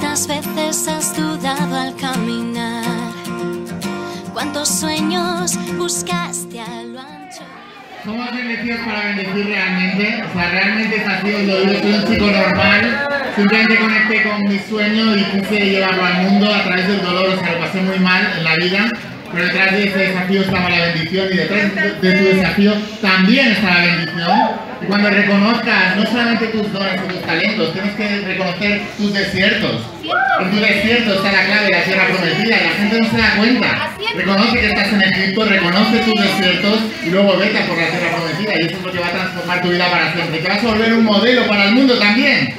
¿Cuántas veces has dudado al caminar? ¿Cuántos sueños buscaste a lo ancho? Somos bendecidos para bendecir realmente. O sea, realmente es así, os lo digo, soy un chico normal. Simplemente conecté con mi sueño y quise llevarlo al mundo a través del dolor. O sea, lo pasé muy mal en la vida. Pero detrás de ese desafío estaba la bendición y detrás de tu desafío también está la bendición. Y cuando reconozcas no solamente tus dones y tus talentos, tienes que reconocer tus desiertos. En tu desierto está la clave de la tierra prometida y la gente no se da cuenta. Reconoce que estás en Egipto, reconoce tus desiertos y luego vete a por la tierra prometida y eso es lo que va a transformar tu vida para siempre. Te vas a volver un modelo para el mundo también.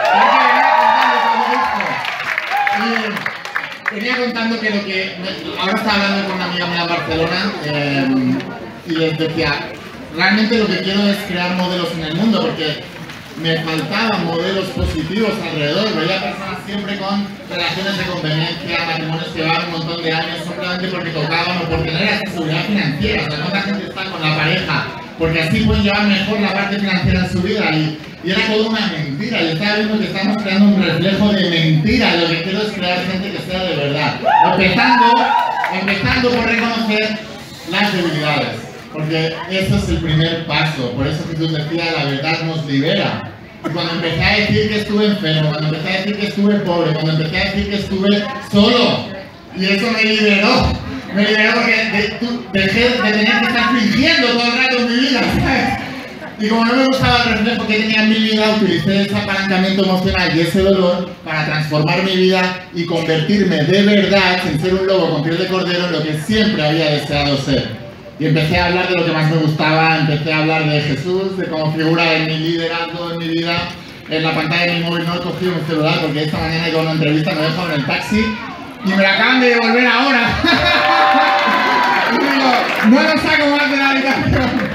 Venía contando que lo que... Ahora estaba hablando con una amiga mía en Barcelona y les decía, realmente lo que quiero es crear modelos en el mundo porque me faltaban modelos positivos alrededor. Veía personas siempre con relaciones de conveniencia, matrimonios que llevaban un montón de años simplemente porque tocaban o por tener esa seguridad financiera. O sea, cuánta gente está con la pareja porque así pueden llevar mejor la parte financiera en su vida y era toda una mentira. Yo estaba viendo que estamos creando un reflejo de mentira. Lo que quiero es crear gente que sea de verdad. Empezando por reconocer las debilidades. Porque eso es el primer paso. Por eso Jesús decía, la verdad nos libera. Y cuando empecé a decir que estuve enfermo, cuando empecé a decir que estuve pobre, cuando empecé a decir que estuve solo, y eso me liberó. Me liberó porque dejé de tener que estar fingiendo todo el rato en mi vida, ¿sabes? Y como no me gustaba el reflejo que tenía en mi vida, utilicé ese apalancamiento emocional y ese dolor para transformar mi vida y convertirme de verdad, sin ser un lobo con piel de cordero, en lo que siempre había deseado ser. Y empecé a hablar de lo que más me gustaba, empecé a hablar de Jesús, de cómo figura en mi liderazgo, en mi vida. En la pantalla de mi móvil no he cogido mi celular porque esta mañana he ido a una entrevista, me he dejado en el taxi y me la acaban de devolver ahora. Y digo, no lo saco más de la habitación.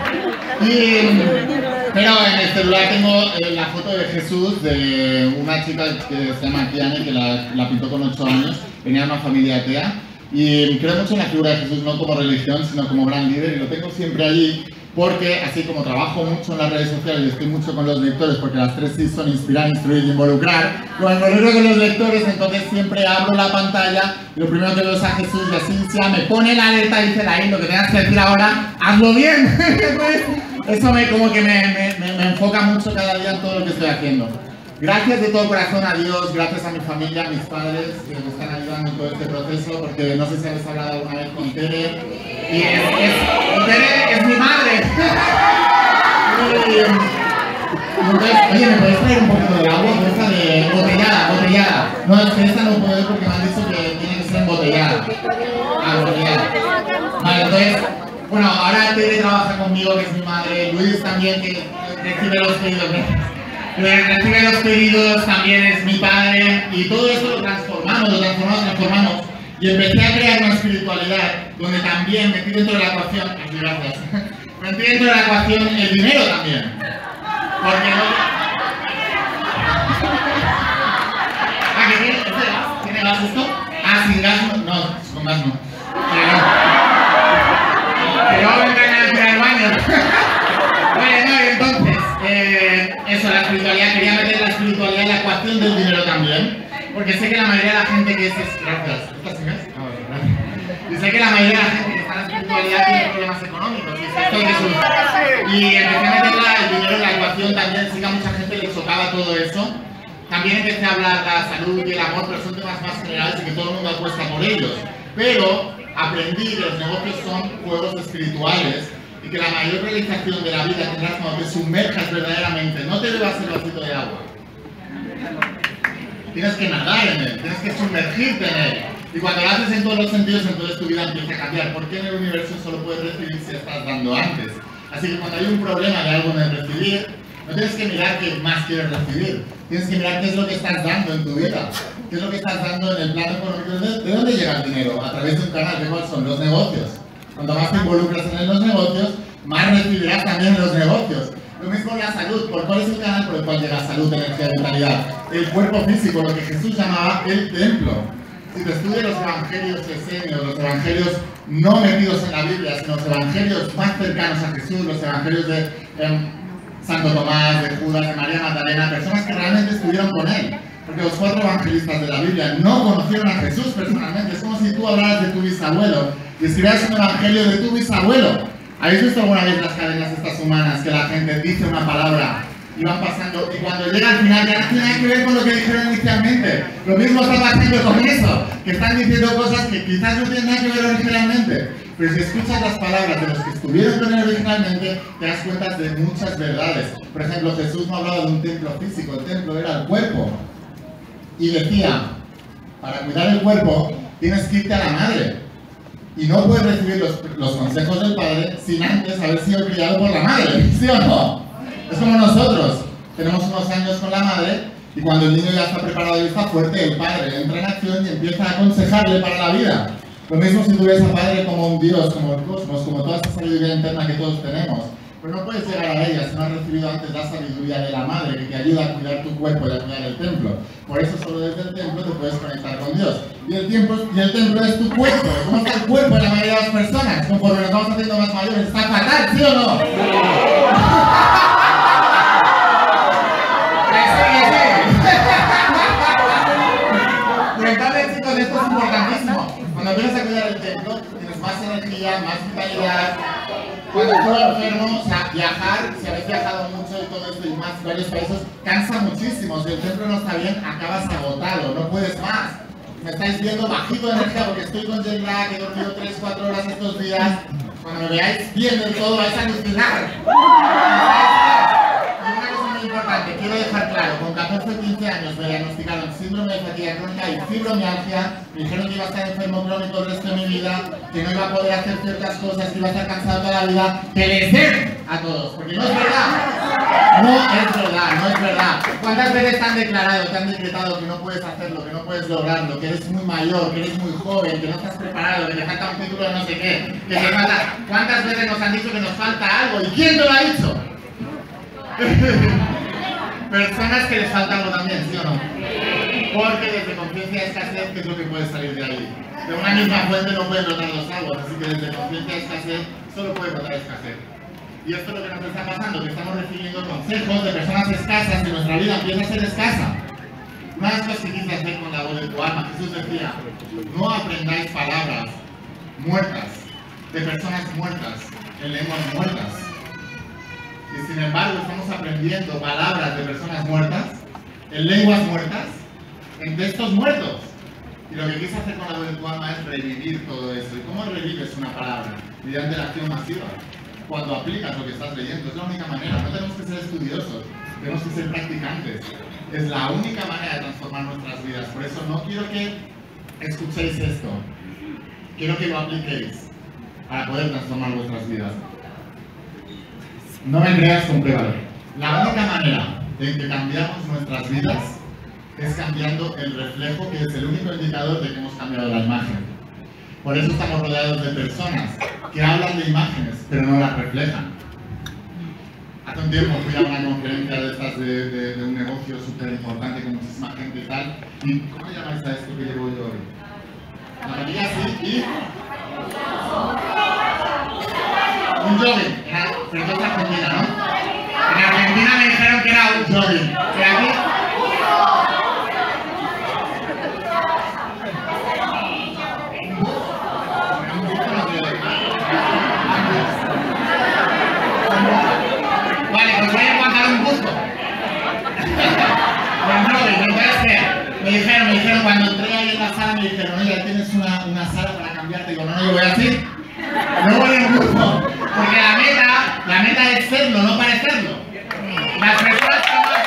Pero en el celular tengo la foto de Jesús de una chica que se llama Kiane, que la pintó con 8 años, venía de una familia atea. Y creo mucho en la figura de Jesús, no como religión, sino como gran líder, y lo tengo siempre allí porque, así como trabajo mucho en las redes sociales y estoy mucho con los lectores, porque las 3 sí son inspirar, instruir y involucrar, cuando me involucro con los lectores, entonces siempre abro la pantalla y lo primero que veo es a Jesús y así me pone la alerta y dice, Laín, lo que tengas que decir ahora, hazlo bien. Entonces, eso como que me enfoca mucho cada día en todo lo que estoy haciendo. Gracias de todo corazón a Dios, gracias a mi familia, a mis padres que me están ayudando en todo este proceso, porque no sé si habéis hablado alguna vez con Tere, y Tere es mi madre. Entonces, oye, ¿me podéis traer un poquito de agua? Esta de botellada. No, es que esta no puedo porque me han dicho que tiene que ser embotellada. Botellada. Vale, entonces, bueno, ahora Tere trabaja conmigo, que es mi madre, Luis también, que recibe los pedidos. Recibe los pedidos, también es mi padre, y todo esto lo transformamos. Y empecé a crear una espiritualidad donde también metí dentro de la ecuación, gracias, metí dentro de la ecuación el dinero también. Porque no... ¿Tiene gas esto? Sin gas no, con gas no. Pero me engañan a al baño. Vale, no, y entonces, eso, la espiritualidad, quería meter la espiritualidad en la ecuación del dinero también, porque sé que la mayoría de la gente que gracias, ¿estás sin gas? Y sé que la mayoría de la gente que está en la espiritualidad tiene problemas económicos, y empecé a meter el dinero en la ecuación también, sé que a mucha gente le chocaba todo eso. También empecé a hablar de la salud y el amor, pero son temas más generales y que todo el mundo apuesta por ellos. Pero aprendí que los negocios son juegos espirituales y que la mayor realización de la vida tendrás cuando te sumerjas verdaderamente. No te bebas el vasito de agua. Tienes que nadar en él, tienes que sumergirte en él. Y cuando lo haces en todos los sentidos, entonces tu vida empieza a cambiar. Porque en el universo solo puedes recibir si estás dando antes. Así que cuando hay un problema de algo en el recibir, no tienes que mirar qué más quieres recibir. Tienes que mirar qué es lo que estás dando en tu vida. ¿Qué es lo que estás dando en el plano económico? ¿De dónde llega el dinero? A través de un canal. ¿De cuáles son? Los negocios. Cuanto más te involucras en los negocios, más recibirás también en los negocios. Lo mismo en la salud. ¿Por cuál es el canal por el cual llega salud, energía y vitalidad? El cuerpo físico, lo que Jesús llamaba el templo. Si te estudias los evangelios esenios, los evangelios no metidos en la Biblia, sino los evangelios más cercanos a Jesús, los evangelios de Santo Tomás, de Judas, de María Magdalena, personas que realmente estuvieron con él. Porque los 4 evangelistas de la Biblia no conocieron a Jesús personalmente. Es como si tú hablaras de tu bisabuelo y escribieras un evangelio de tu bisabuelo. ¿Habéis visto alguna vez las cadenas estas humanas que la gente dice una palabra y van pasando, y cuando llega al final ya no tiene nada que ver con lo que dijeron inicialmente? Lo mismo está pasando con eso, que están diciendo cosas que quizás no tienen nada que ver originalmente. Pero si escuchas las palabras de los que estuvieron con él originalmente, te das cuenta de muchas verdades. Por ejemplo, Jesús no hablaba de un templo físico, el templo era el cuerpo. Y decía, para cuidar el cuerpo tienes que irte a la madre. Y no puedes recibir los consejos del padre sin antes haber sido criado por la madre, ¿sí o no? Es como nosotros, tenemos unos años con la madre y cuando el niño ya está preparado y está fuerte, el padre entra en acción y empieza a aconsejarle para la vida. Lo mismo si tú ves al padre como un Dios, como el cosmos, como toda esta sabiduría interna que todos tenemos. Pero no puedes llegar a ella si no has recibido antes la sabiduría de la madre que te ayuda a cuidar tu cuerpo y a cuidar el templo. Por eso solo desde el templo te puedes conectar con Dios. Y el templo es tu cuerpo. ¿Cómo está el cuerpo de la mayoría de las personas? Conforme nos vamos haciendo más mayores, está fatal, ¿sí o no? Entonces, chicos, esto es importantísimo. Cuando vienes a cuidar el templo, tienes más energía, más vitalidad. Cuando estoy enfermo, o sea, viajar, si habéis viajado mucho y todo esto y más varios países, cansa muchísimo. Si el templo no está bien, acabas agotado, no puedes más. Me estáis viendo bajito de energía porque estoy con jet lag, he dormido 3-4 horas estos días. Cuando me veáis bien del todo, vais a alucinar. Importante, quiero dejar claro, con 14 o 15 años me diagnosticaron síndrome de fatiga crónica y fibromialgia, me dijeron que iba a estar enfermo crónico el resto de mi vida, que no iba a poder hacer ciertas cosas, que iba a estar cansado toda la vida, que les den a todos, porque no es verdad. No es verdad, no es verdad. ¿Cuántas veces te han declarado, te han decretado que no puedes hacerlo, que no puedes lograrlo, que eres muy mayor, que eres muy joven, que no estás preparado, que te falta un título de no sé qué, que te falta... ¿Cuántas veces nos han dicho que nos falta algo? ¿Y quién te lo ha dicho? Personas que les falta algo también, ¿sí o no? Porque desde conciencia de escasez, ¿qué es lo que puede salir de ahí? De una misma fuente no pueden brotar dos aguas, así que desde conciencia de escasez solo puede brotar escasez. Y esto es lo que nos está pasando, que estamos recibiendo consejos de personas escasas y nuestra vida empieza a ser escasa. Una de las cosas que quise hacer con la voz de tu alma, Jesús decía, no aprendáis palabras muertas, de personas muertas, en lenguas muertas. Y sin embargo estamos aprendiendo palabras de personas muertas, en lenguas muertas, en textos muertos. Y lo que quise hacer con la voz de tu alma es revivir todo eso. ¿Y cómo revives una palabra? Mediante la acción masiva. Cuando aplicas lo que estás leyendo, es la única manera. No tenemos que ser estudiosos, tenemos que ser practicantes. Es la única manera de transformar nuestras vidas. Por eso no quiero que escuchéis esto, quiero que lo apliquéis para poder transformar vuestras vidas. No me creas, compruébalo. La única manera en que cambiamos nuestras vidas es cambiando el reflejo, que es el único indicador de que hemos cambiado la imagen. Por eso estamos rodeados de personas que hablan de imágenes, pero no las reflejan. Hace un tiempo fui a una conferencia de estas de un negocio súper importante con muchísima gente y tal. ¿Y cómo llamáis a esto que llevo yo hoy? La mayoría sí, y... un jogging, pero esto es Argentina, ¿no? En Argentina me dijeron que era un jogging, que aquí... Vale, pues voy a encontrar un busto. Un jogging, entonces me dijeron cuando entré ahí en la sala, me dijeron, oye, ¿tienes una sala para cambiarte? Digo, no, yo voy así. No voy en grupo, porque la meta es serlo, no parecerlo. Las personas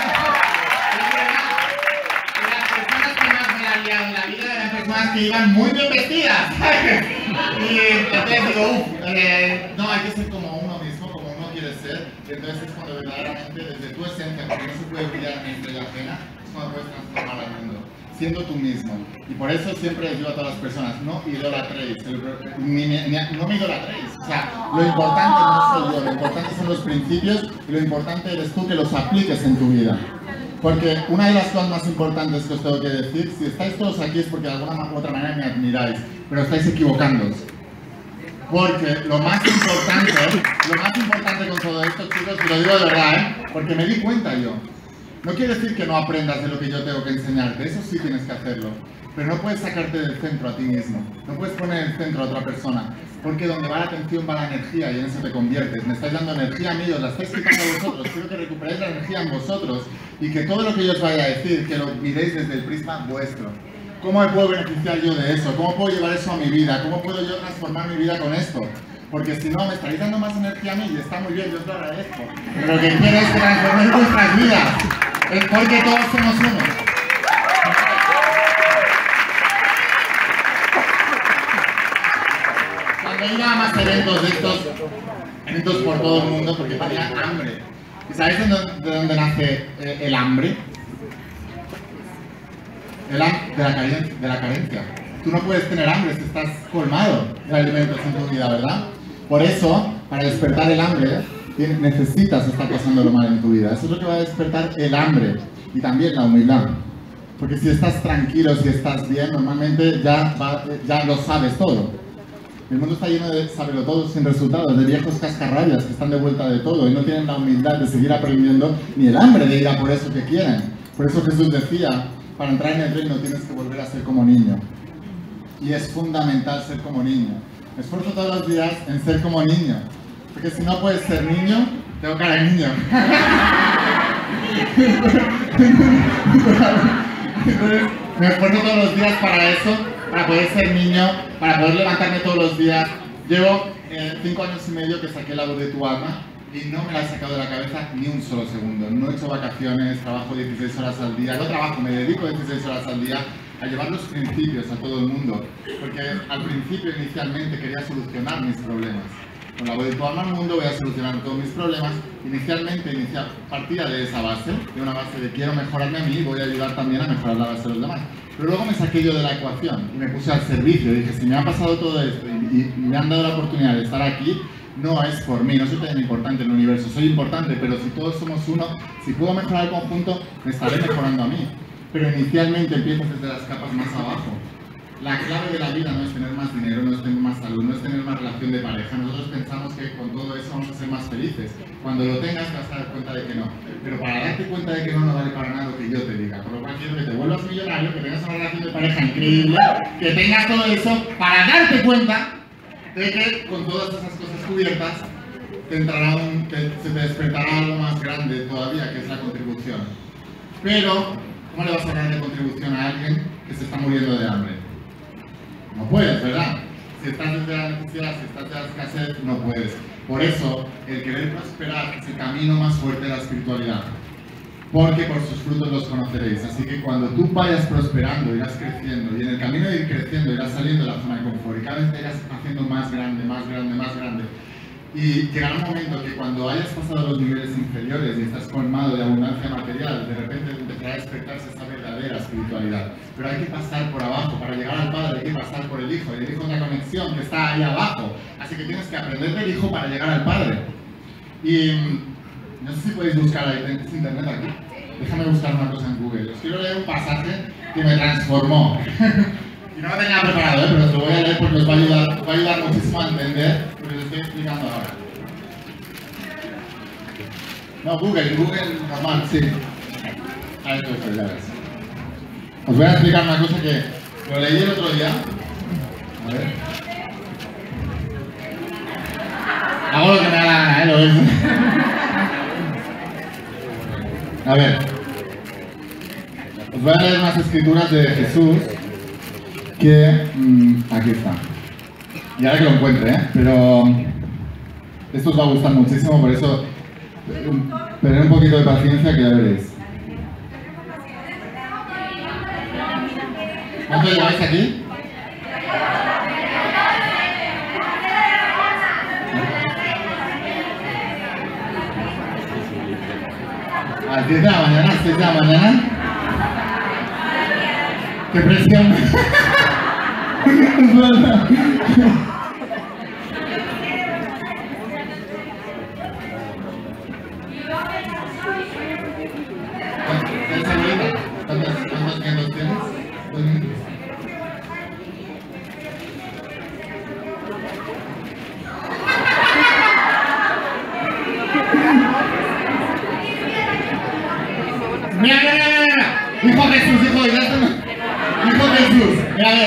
que más me han liado en la vida eran personas que iban muy bien vestidas. Y entonces digo, no, hay que ser como uno mismo, como uno quiere ser. Y entonces es cuando verdaderamente desde tu esencia, porque no se puede brillar en estrella ajena, es cuando puedes transformar al mundo, siendo tú mismo. Y por eso siempre les digo a todas las personas, no idolatréis, no me idolatréis. O sea, lo importante no soy yo, lo importante son los principios y lo importante eres tú que los apliques en tu vida. Porque una de las cosas más importantes que os tengo que decir, si estáis todos aquí es porque de alguna u otra manera me admiráis, pero estáis equivocándoos. Porque lo más importante con todo esto, chicos, y lo digo de verdad, porque me di cuenta yo, No quiere decir que no aprendas de lo que yo tengo que enseñarte, eso sí tienes que hacerlo. Pero no puedes sacarte del centro a ti mismo, no puedes poner en el centro a otra persona, porque donde va la atención va la energía y en eso te conviertes. Me estáis dando energía a mí, os la estáis quitando a vosotros, quiero que recuperéis la energía en vosotros y que todo lo que yo os vaya a decir, que lo miréis desde el prisma vuestro. ¿Cómo me puedo beneficiar yo de eso? ¿Cómo puedo llevar eso a mi vida? ¿Cómo puedo yo transformar mi vida con esto? Porque si no, me estaréis dando más energía a mí y está muy bien, yo os lo agradezco. Pero lo que quiero es que transforméis vuestras vidas, es porque todos somos uno. Cuando iba a más eventos de estos, eventos por todo el mundo, porque tenía hambre. ¿Y sabéis de dónde nace el hambre? De la carencia. Tú no puedes tener hambre si estás colmado de alimentos en tu vida, ¿verdad? Por eso, para despertar el hambre, necesitas estar pasándolo mal en tu vida. Eso es lo que va a despertar el hambre y también la humildad. Porque si estás tranquilo, si estás bien, normalmente ya lo sabes todo. El mundo está lleno de sabelotodos sin resultados, de viejos cascarrabias que están de vuelta de todo y no tienen la humildad de seguir aprendiendo ni el hambre de ir a por eso que quieren. Por eso Jesús decía, para entrar en el reino tienes que volver a ser como niño. Y es fundamental ser como niño. Me esfuerzo todos los días en ser como niño. Porque si no puedes ser niño, tengo cara de niño. Entonces, me esfuerzo todos los días para eso, para poder ser niño, para poder levantarme todos los días. Llevo 5 años y medio que saqué la voz de tu alma y no me la he sacado de la cabeza ni un solo segundo. No he hecho vacaciones, trabajo 16 horas al día. No trabajo, me dedico 16 horas al día a llevar los principios a todo el mundo. Porque al principio, inicialmente, quería solucionar mis problemas. Con la voz de tu alma al mundo voy a solucionar todos mis problemas. Inicialmente partía de esa base, de una base de quiero mejorarme a mí y voy a ayudar también a mejorar la base de los demás. Pero luego me saqué yo de la ecuación y me puse al servicio. Dije, si me ha pasado todo esto y me han dado la oportunidad de estar aquí, no es por mí, no soy tan importante en el universo, soy importante, pero si todos somos uno, si puedo mejorar el conjunto, me estaré mejorando a mí. Pero inicialmente empiezas desde las capas más abajo. La clave de la vida no es tener más dinero, no es tener más salud, no es tener más relación de pareja. Nosotros pensamos que con todo eso vamos a ser más felices. Cuando lo tengas te vas a dar cuenta de que no. Pero para darte cuenta de que no vale para nada lo que yo te diga. Por lo cual quiero que te vuelvas millonario, que tengas una relación de pareja increíble, que tengas todo eso para darte cuenta de que con todas esas cosas cubiertas se te despertará algo más grande todavía, que es la contribución. Pero, ¿cómo le vas a dar de contribución a alguien que se está muriendo de hambre? No puedes, ¿verdad? Si estás desde la necesidad, si estás desde la escasez, no puedes. Por eso, el querer prosperar es el camino más fuerte de la espiritualidad. Porque por sus frutos los conoceréis. Así que cuando tú vayas prosperando, irás creciendo. Y en el camino de ir creciendo, irás saliendo de la zona de confort. Y cada vez te irás haciendo más grande, más grande, más grande. Y llegará un momento que cuando hayas pasado los niveles inferiores y estás colmado de abundancia material, de repente empezará a despertarse esa verdadera espiritualidad. Pero hay que pasar por abajo, para llegar al Padre hay que pasar por el Hijo. Y el Hijo es una conexión que está ahí abajo. Así que tienes que aprender del Hijo para llegar al Padre. Y no sé si podéis buscar ahí, ¿es internet aquí? Déjame buscar una cosa en Google. Os quiero leer un pasaje que me transformó. Y no lo tenía preparado, pero os lo voy a leer porque os va a ayudar muchísimo a entender lo que os estoy explicando ahora. No, Google normal, sí. A ver, os voy a explicar una cosa que lo leí el otro día. A ver. Hago lo que me da la gana, lo ves. A ver. Os voy a leer unas escrituras de Jesús que aquí está. Y ahora que lo encuentre, pero esto os va a gustar muchísimo, por eso tener un poquito de paciencia que ya veréis. ¿Cuánto lleváis aquí? A las 10 de la mañana, a las 6 de la mañana. ¡Qué presión! Es verdad. ¿Cuántos minutos tienes? 2 minutos.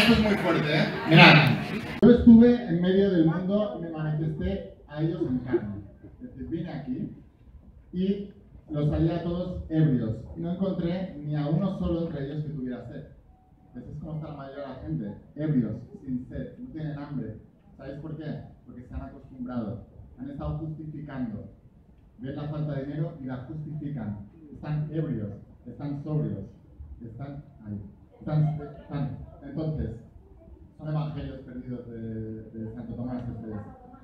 esto es muy fuerte, ¿eh? Mirad, yo estuve en medio del mundo y me manifesté a ellos en carne. Es decir, vine aquí y los salí a todos ebrios. Y no encontré ni a uno solo entre ellos que tuviera sed. Eso es como está la mayoría de la gente, ebrios, sin sed, no tienen hambre. ¿Sabéis por qué? Porque se han acostumbrado, han estado justificando. Ven la falta de dinero y la justifican. Están ebrios, están sobrios, están ahí. Están. Entonces, son evangelios perdidos de Santo Tomás ustedes.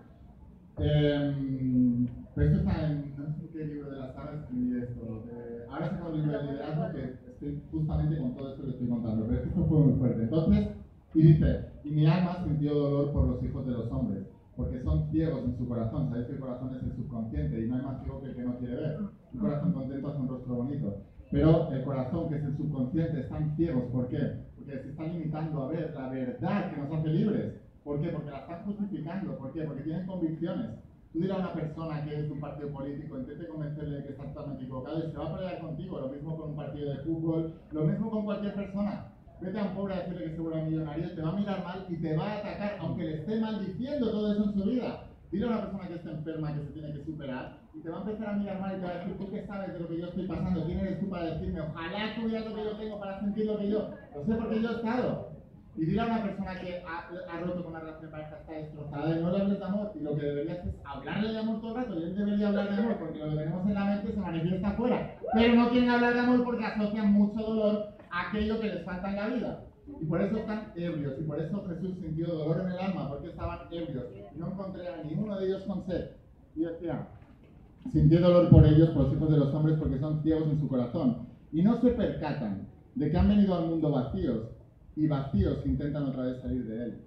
Pero esto está en, no sé qué libro de la saga escribí esto. Ahora tengo el libro de liderazgo que estoy justamente con todo esto que estoy contando, pero esto fue muy fuerte. Entonces, y dice, y mi alma sintió dolor por los hijos de los hombres, porque son ciegos en su corazón. Sabéis que el corazón es el subconsciente y no hay más ciego que el que no quiere ver. Un corazón contento hace un rostro bonito. Pero el corazón, que es el subconsciente, están ciegos. ¿Por qué? Porque se están limitando a ver la verdad que nos hace libres. ¿Por qué? Porque la están justificando. ¿Por qué? Porque tienen convicciones. Tú dirás a una persona que es de un partido político, intente convencerle de que está totalmente equivocado y se va a pelear contigo. Lo mismo con un partido de fútbol, lo mismo con cualquier persona. Vete a un pobre a decirle que se vuelve millonario, te va a mirar mal y te va a atacar, aunque le esté maldiciendo todo eso en su vida. Dile a una persona que está enferma, que se tiene que superar, y te va a empezar a mirar mal y te va a decir, ¿tú qué sabes de lo que yo estoy pasando? ¿Quién eres tú para decirme? Ojalá tuvieras lo que yo tengo para sentir lo que yo. Lo sé porque yo he estado. Y dile a una persona que ha roto con una relación de pareja, está destrozada, y no le hables de amor, y lo que deberías es hablarle de amor todo el rato, y él debería hablar de amor, porque lo que tenemos en la mente se manifiesta afuera. Pero no quieren hablar de amor porque asocian mucho dolor a aquello que les falta en la vida. Y por eso están ebrios, y por eso Jesús sintió dolor en el alma, porque estaban ebrios. Y no encontré a ninguno de ellos con sed. Y decía, sintió dolor por ellos, por los hijos de los hombres, porque son ciegos en su corazón. Y no se percatan de que han venido al mundo vacíos, y vacíos intentan otra vez salir de él.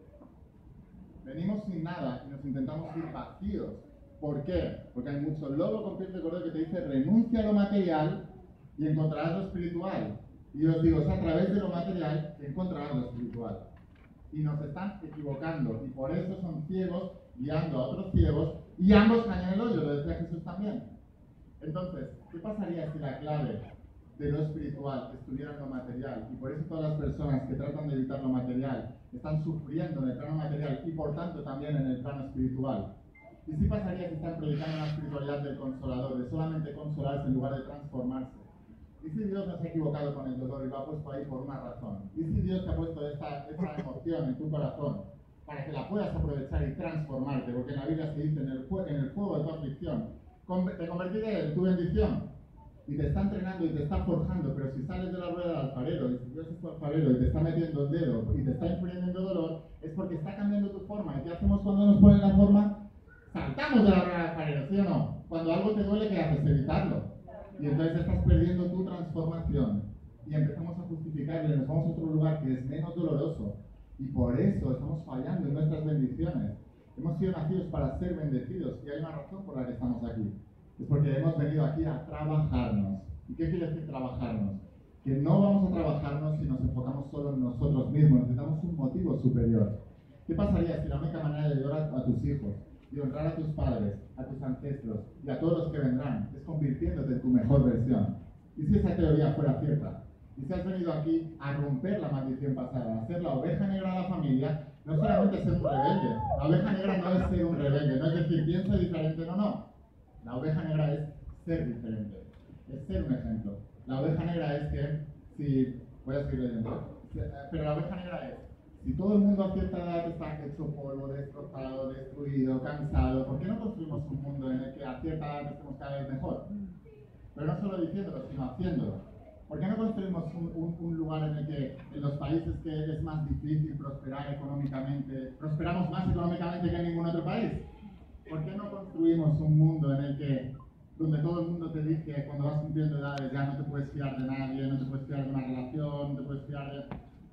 Venimos sin nada y nos intentamos ir vacíos. ¿Por qué? Porque hay mucho lobo con piel de cordero que te dice, renuncia a lo material y encontrarás lo espiritual. Y os digo, es a través de lo material que encontrarás lo espiritual. Y nos están equivocando, y por eso son ciegos, guiando a otros ciegos, y ambos caen en el hoyo, lo decía Jesús también. Entonces, ¿qué pasaría si la clave de lo espiritual estuviera en lo material? Y por eso todas las personas que tratan de evitar lo material están sufriendo en el plano material y por tanto también en el plano espiritual. ¿Y si pasaría si están predicando una espiritualidad del consolador, de solamente consolarse en lugar de transformarse? ¿Y si Dios no se ha equivocado con el dolor y lo ha puesto ahí por una razón? ¿Y si Dios te ha puesto esta emoción en tu corazón para que la puedas aprovechar y transformarte? Porque en la Biblia se dice, en el fuego de tu aflicción, te convertiré en tu bendición. Y te está entrenando y te está forjando, pero si sales de la rueda del alfarero, y si Dios es tu alfarero y te está metiendo el dedo y te está infringiendo dolor, es porque está cambiando tu forma. ¿Y qué hacemos cuando nos ponen la forma? Saltamos de la rueda del alfarero, ¿sí o no? Cuando algo te duele, ¿qué haces? Evitarlo. Y entonces estás perdiendo tu transformación. Y empezamos a justificarle, nos vamos a otro lugar que es menos doloroso. Y por eso estamos fallando en nuestras bendiciones. Hemos sido nacidos para ser bendecidos y hay una razón por la que estamos aquí. Es porque hemos venido aquí a trabajarnos. ¿Y qué quiere decir trabajarnos? Que no vamos a trabajarnos si nos enfocamos solo en nosotros mismos. Necesitamos un motivo superior. ¿Qué pasaría si la única manera de ayudar a tus hijos, de honrar a tus padres, a tus ancestros y a todos los que vendrán es convirtiéndote en tu mejor versión? ¿Y si esa teoría fuera cierta? ¿Y si has venido aquí a romper la maldición pasada, a ser la oveja negra de la familia? No solamente ser un rebelde. La oveja negra no es ser un rebelde, no es decir, pienso diferente, no. La oveja negra es ser diferente, es ser un ejemplo. La oveja negra es que, si, voy a seguir leyendo, pero la oveja negra es, si todo el mundo a cierta edad está hecho polvo, destrozado, destruido, cansado, ¿por qué no construimos un mundo en el que a cierta edad estemos cada vez mejor? Pero no solo diciéndolo, sino haciéndolo. ¿Por qué no construimos un lugar en el que en los países que es más difícil prosperar económicamente, prosperamos más económicamente que en ningún otro país? ¿Por qué no construimos un mundo en el que, donde todo el mundo te dice que cuando vas cumpliendo edades ya no te puedes fiar de nadie, no te puedes fiar de una relación, no te puedes fiar de...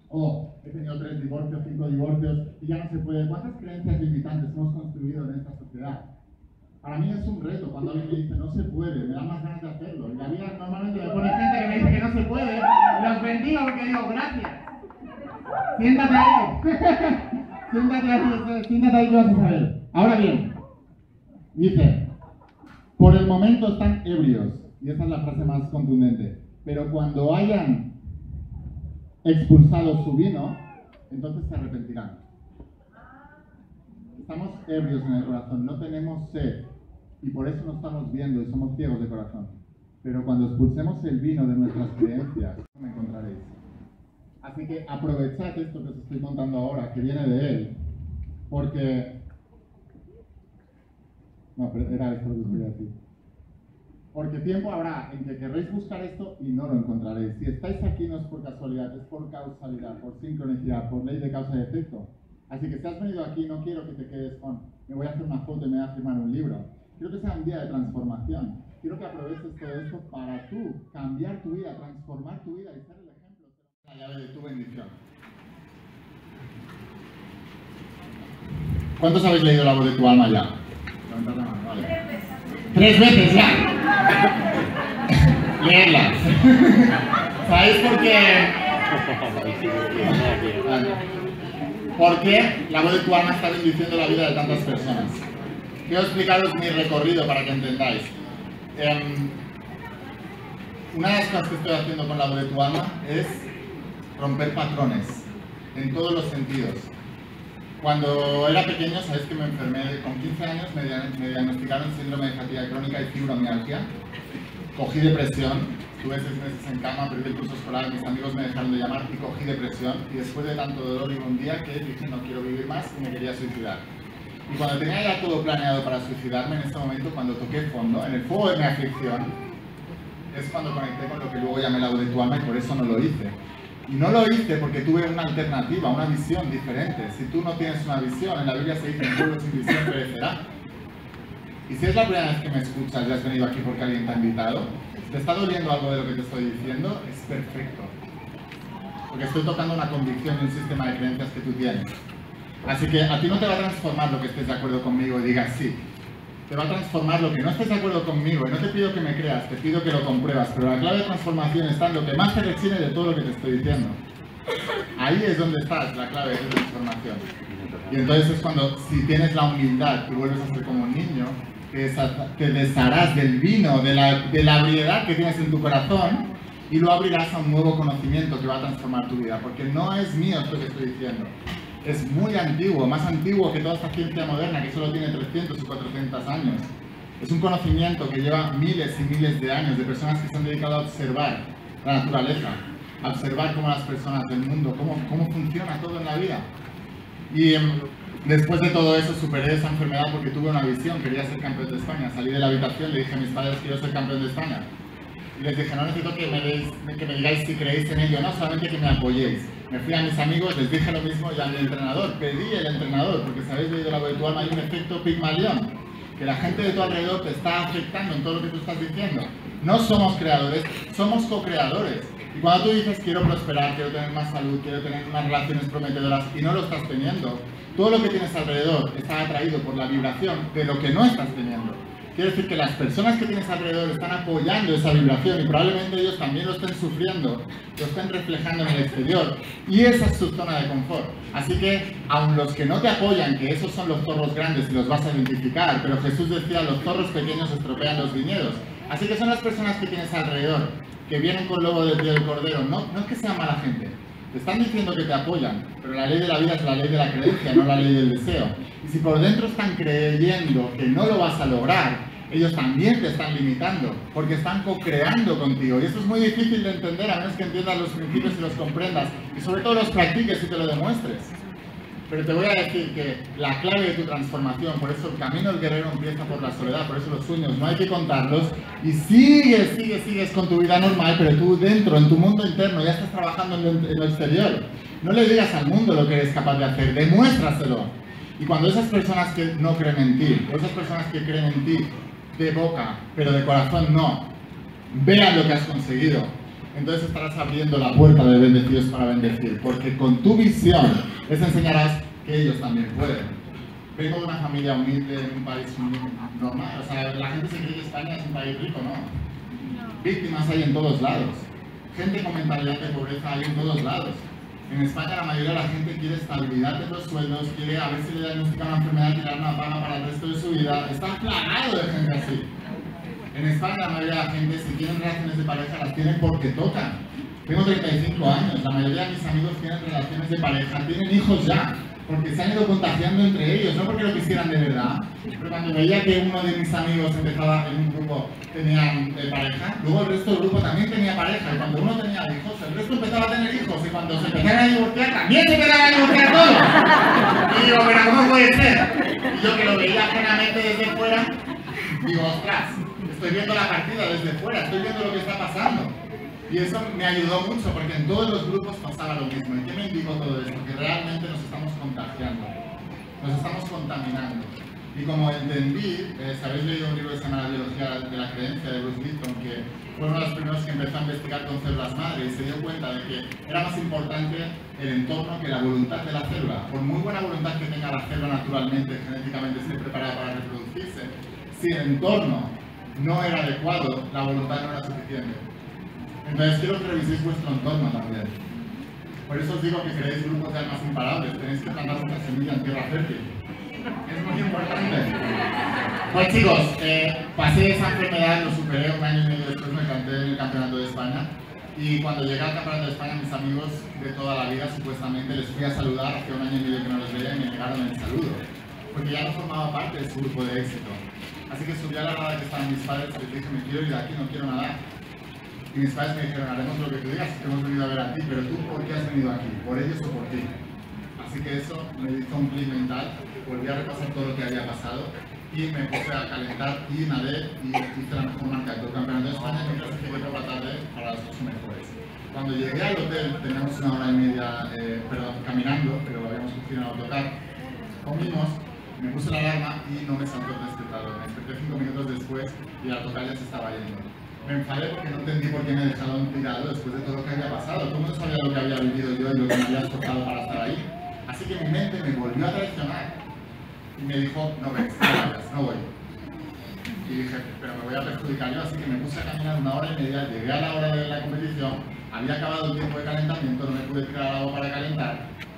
he tenido 3 divorcios, 5 divorcios, y ya no se puede. ¿Cuántas creencias limitantes hemos construido en esta sociedad? Para mí es un reto cuando alguien me dice no se puede, me da más ganas de hacerlo. Y la vida normalmente me pone gente que me dice que no se puede, los bendigo porque digo gracias. Siéntate ahí. Siéntate ahí que vas a saber. Ahora bien, dice, por el momento están ebrios, y esa es la frase más contundente, pero cuando hayan expulsado su vino, entonces se arrepentirán. Estamos ebrios en el corazón, no tenemos sed, y por eso no estamos viendo y somos ciegos de corazón. Pero cuando expulsemos el vino de nuestras creencias, me encontraréis. Así que aprovechad esto que os estoy contando ahora, que viene de él, porque... No, pero era esto lo que os quería decir. Porque tiempo habrá en que querréis buscar esto y no lo encontraréis. Si estáis aquí no es por casualidad, es por causalidad, por sincronicidad, por ley de causa y efecto. Así que si has venido aquí, no quiero que te quedes con me voy a hacer una foto y me voy a firmar un libro. Quiero que sea un día de transformación. Quiero que aproveches todo esto para tú cambiar tu vida, transformar tu vida y ser el ejemplo. La llave de tu bendición. ¿Cuántos habéis leído La voz de tu alma ya? Levantad la mano, vale. 3 veces ya. Leerlas. ¿Sabéis por qué? ¿Por qué la voz de tu alma está bendiciendo la vida de tantas personas? Quiero explicaros mi recorrido para que entendáis. Una de las cosas que estoy haciendo con la voz de tu alma es romper patrones en todos los sentidos. Cuando era pequeño, sabéis que me enfermé, con 15 años me diagnosticaron síndrome de fatiga crónica y fibromialgia. Cogí depresión, estuve 6 meses en cama, perdí el curso escolar, mis amigos me dejaron de llamar y cogí depresión. Y después de tanto dolor llegó un día que dije no quiero vivir más y me quería suicidar. Y cuando tenía ya todo planeado para suicidarme, en ese momento, cuando toqué fondo, en el fuego de mi aflicción, es cuando conecté con lo que luego llamé la voz de tu alma y por eso no lo hice. Y no lo hice porque tuve una alternativa, una visión diferente. Si tú no tienes una visión, en la Biblia se dice, el pueblo sin visión perecerá. Y si es la primera vez que me escuchas y has venido aquí porque alguien te ha invitado, si te está doliendo algo de lo que te estoy diciendo, es perfecto. Porque estoy tocando una convicción y un sistema de creencias que tú tienes. Así que a ti no te va a transformar lo que estés de acuerdo conmigo y digas sí. Te va a transformar lo que no estés de acuerdo conmigo. Y no te pido que me creas, te pido que lo compruebas. Pero la clave de transformación está en lo que más te rechine de todo lo que te estoy diciendo. Ahí es donde está la clave de tu transformación. Y entonces es cuando, si tienes la humildad y vuelves a ser como un niño, te desharás del vino, de la ebriedad que tienes en tu corazón y lo abrirás a un nuevo conocimiento que va a transformar tu vida. Porque no es mío esto que estoy diciendo. Es muy antiguo, más antiguo que toda esta ciencia moderna que solo tiene 300 y 400 años. Es un conocimiento que lleva miles y miles de años de personas que se han dedicado a observar la naturaleza, a observar cómo las personas del mundo, cómo funciona todo en la vida. Y después de todo eso superé esa enfermedad porque tuve una visión, quería ser campeón de España. Salí de la habitación, le dije a mis padres que quiero ser campeón de España. Y les dije, no necesito que me digáis si creéis en ello, no, solamente que me apoyéis. Me fui a mis amigos, les dije lo mismo y a mi entrenador, pedí el entrenador, porque si habéis leído La voz de tu alma hay un efecto Pigmalión, que la gente de tu alrededor te está afectando en todo lo que tú estás diciendo. No somos creadores, somos co-creadores. Y cuando tú dices quiero prosperar, quiero tener más salud, quiero tener unas relaciones prometedoras y no lo estás teniendo, todo lo que tienes alrededor está atraído por la vibración de lo que no estás teniendo. Quiere decir que las personas que tienes alrededor están apoyando esa vibración y probablemente ellos también lo estén sufriendo, lo estén reflejando en el exterior. Y esa es su zona de confort. Así que, aun los que no te apoyan, que esos son los zorros grandes y los vas a identificar, pero Jesús decía, los zorros pequeños estropean los viñedos. Así que son las personas que tienes alrededor, que vienen con lobo de pie del cordero. No es que sean mala gente. Te están diciendo que te apoyan, pero la ley de la vida es la ley de la creencia, no la ley del deseo. Y si por dentro están creyendo que no lo vas a lograr, ellos también te están limitando, porque están co-creando contigo. Y eso es muy difícil de entender, a menos que entiendas los principios y los comprendas, y sobre todo los practiques y te lo demuestres. Pero te voy a decir que la clave de tu transformación, por eso el camino del guerrero empieza por la soledad, por eso los sueños no hay que contarlos, y sigues con tu vida normal, pero tú dentro, en tu mundo interno, ya estás trabajando en lo exterior. No le digas al mundo lo que eres capaz de hacer, demuéstraselo. Y cuando esas personas que no creen en ti, o esas personas que creen en ti de boca, pero de corazón no, vean lo que has conseguido, entonces estarás abriendo la puerta de bendecidos para bendecir, porque con tu visión les enseñarás que ellos también pueden. Vengo de una familia humilde, en un país normal, o sea, la gente se cree que España es un país rico, ¿no? Víctimas hay en todos lados, gente con mentalidad de pobreza hay en todos lados. En España la mayoría de la gente quiere estabilidad de los sueldos, quiere a ver si le diagnostican una enfermedad y le dan una paga para el resto de su vida. Está plagado de gente así. En España la mayoría de la gente, si tienen relaciones de pareja, las tienen porque tocan. Tengo 35 años, la mayoría de mis amigos tienen relaciones de pareja, tienen hijos ya, porque se han ido contagiando entre ellos, no porque lo quisieran de verdad, pero cuando veía que uno de mis amigos empezaba en un grupo, tenía pareja, luego el resto del grupo también tenía pareja, y cuando uno tenía hijos, el resto empezaba a tener hijos, y cuando se empezaron a divorciar, también se empezaban a divorciar todos. Y digo, pero ¿cómo puede ser? Y yo que lo veía ajenamente desde fuera, digo, ostras, estoy viendo la partida desde fuera, estoy viendo lo que está pasando. Y eso me ayudó mucho porque en todos los grupos pasaba lo mismo. ¿Y qué me indicó todo esto? Que realmente nos estamos contagiando, nos estamos contaminando. Y como entendí, si habéis leído un libro que se llama La biología de la creencia de Bruce Lipton, que fue uno de los primeros que empezó a investigar con células madre y se dio cuenta de que era más importante el entorno que la voluntad de la célula. Por muy buena voluntad que tenga la célula naturalmente, genéticamente esté preparada para reproducirse, si el entorno no era adecuado, la voluntad no era suficiente. Entonces quiero que reviséis vuestro entorno también. Por eso os digo que creéis grupos de almas imparables, tenéis que plantar una semilla en tierra fértil. Es muy importante. Pues chicos, pasé esa enfermedad, lo superé, un año y medio después me planté en el Campeonato de España. Y cuando llegué al Campeonato de España, mis amigos de toda la vida, supuestamente, les fui a saludar, hace un año y medio que no los veía y me negaron el saludo. Porque ya no formaba parte de su grupo de éxito. Así que subí a la grada que estaban mis padres y les dije, me quiero ir de aquí, no quiero nadar. Y mis padres me dijeron, haremos lo que tú digas, que hemos venido a ver a ti, pero tú, ¿por qué has venido aquí? ¿Por ellos o por ti? Así que eso me hizo un clic mental, volví a repasar todo lo que había pasado y me puse a calentar y nadé y hice la mejor marca de todo el Campeonato de España mientras que llegué por la tarde para los 8 mejores. Cuando llegué al hotel, teníamos una hora y media, caminando, pero habíamos cogido un autocar, comimos, me puse la alarma y no me saltó el despertador. Me desperté 5 minutos después y el autocar ya se estaba yendo. Me enfadé porque no entendí por qué me dejaron tirado después de todo lo que había pasado. Todo el mundo sabía lo que había vivido yo y lo que me había esforzado para estar ahí. Así que mi mente me volvió a traicionar y me dijo, no ves, no vayas, no voy. Y dije, pero me voy a perjudicar yo, así que me puse a caminar una hora y media, llegué a la hora de la competición, había acabado el tiempo de calentamiento, no me pude tirar al agua para calentar,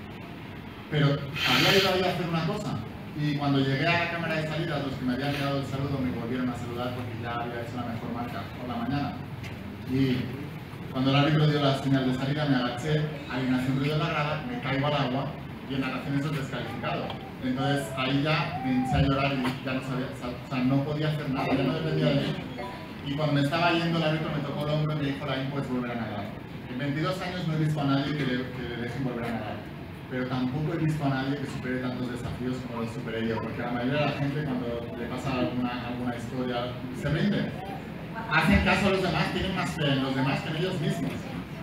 pero había llegado a hacer una cosa. Y cuando llegué a la cámara de salida, los que me habían dado el saludo me volvieron a saludar porque ya había hecho la mejor marca por la mañana. Y cuando el árbitro dio la señal de salida, me agaché, alineación ruido de la grada, me caigo al agua y en natación eso es descalificado. Entonces ahí ya me hinché a llorar y ya no sabía, o sea, no podía hacer nada, ya no dependía de mí. Y cuando me estaba yendo, el árbitro me tocó el hombro y me dijo, Laín, puedes volver a nadar. En 22 años no he visto a nadie que le dejen volver a nadar. Pero tampoco he visto a nadie que supere tantos desafíos como los superé yo, porque la mayoría de la gente cuando le pasa alguna historia se rinde. Hacen caso a los demás, tienen más fe en los demás que en ellos mismos.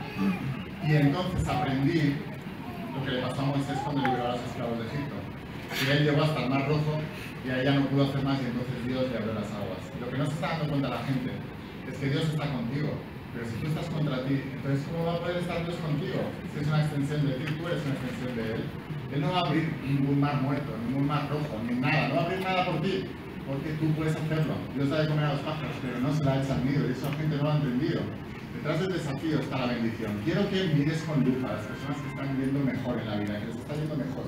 Y entonces aprendí lo que le pasó a Moisés cuando liberó a los esclavos de Egipto. Que él llegó hasta el Mar Rojo y ahí ya no pudo hacer más y entonces Dios le abrió las aguas. Lo que no se está dando cuenta la gente es que Dios está contigo. Pero si tú estás contra ti, entonces ¿cómo va a poder estar Dios contigo? Si es una extensión de ti, tú eres una extensión de Él. Él no va a abrir ningún mar muerto, ningún mar rojo, ni nada. No va a abrir nada por ti, porque tú puedes hacerlo. Dios da de comer a los pájaros, pero no se la ha hecho al nido, y eso la gente no lo ha entendido. Detrás del desafío está la bendición. Quiero que mires con lupa a las personas que están viviendo mejor en la vida, que les está yendo mejor.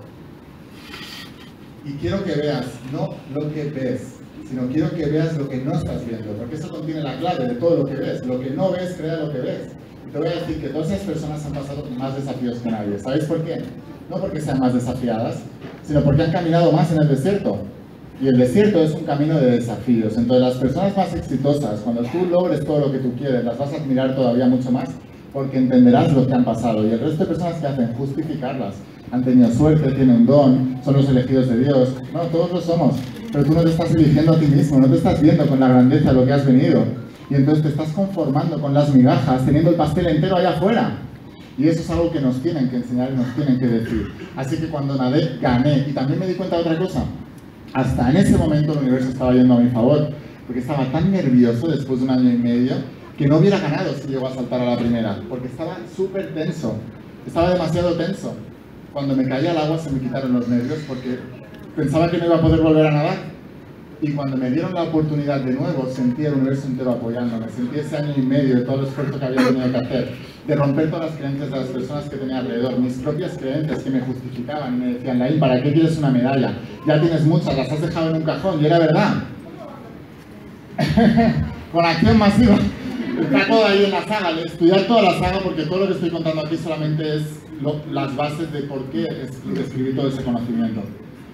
Y quiero que veas, no lo que ves, sino quiero que veas lo que no estás viendo, porque eso contiene la clave de todo lo que ves. Lo que no ves crea lo que ves. Y te voy a decir que todas esas personas han pasado más desafíos que nadie. ¿Sabéis por qué? No porque sean más desafiadas, sino porque han caminado más en el desierto. Y el desierto es un camino de desafíos. Entonces las personas más exitosas, cuando tú logres todo lo que tú quieres, las vas a admirar todavía mucho más, porque entenderás lo que han pasado. Y el resto de personas que hacen justificarlas, han tenido suerte, tienen un don, son los elegidos de Dios. No, todos lo somos. Pero tú no te estás eligiendo a ti mismo, no te estás viendo con la grandeza de lo que has venido. Y entonces te estás conformando con las migajas, teniendo el pastel entero allá afuera. Y eso es algo que nos tienen que enseñar y nos tienen que decir. Así que cuando nadé, gané. Y también me di cuenta de otra cosa. Hasta en ese momento el universo estaba yendo a mi favor. Porque estaba tan nervioso después de un año y medio que no hubiera ganado si llegó a saltar a la primera. Porque estaba súper tenso. Estaba demasiado tenso. Cuando me caía al agua se me quitaron los nervios porque pensaba que no iba a poder volver a nadar. Y cuando me dieron la oportunidad de nuevo, sentí el universo entero apoyándome. Sentí ese año y medio de todo el esfuerzo que había tenido que hacer, de romper todas las creencias de las personas que tenía alrededor, mis propias creencias que me justificaban y me decían, Laín, ¿para qué quieres una medalla? Ya tienes muchas, las has dejado en un cajón. Y era verdad. Con acción masiva. Está todo ahí en la saga, estudiar toda la saga porque todo lo que estoy contando aquí solamente es las bases de por qué escribí todo ese conocimiento.